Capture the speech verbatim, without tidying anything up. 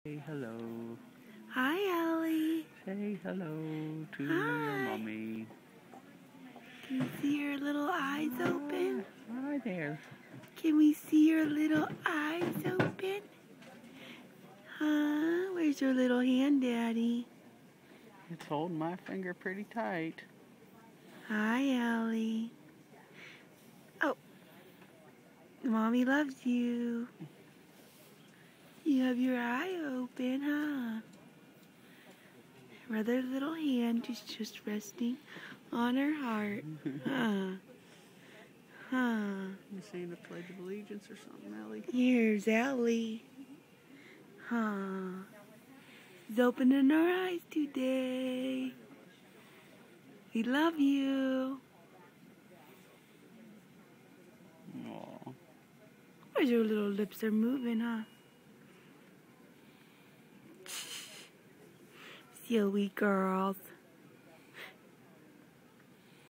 Say hello. Hi, Ellie. Say hello to Hi. your mommy. Can you see her little eyes open? Hi there. Can we see your little eyes open? Huh? Where's your little hand, Daddy? It's holding my finger pretty tight. Hi, Ellie. Oh. Mommy loves you. You have your eye open, huh? Her other little hand is just resting on her heart. Huh? Huh? You sing the Pledge of Allegiance or something, Ellie? Here's Ellie. Huh? She's opening her eyes today. We love you. Aw. Where's your little lips are moving, huh? Silly girls.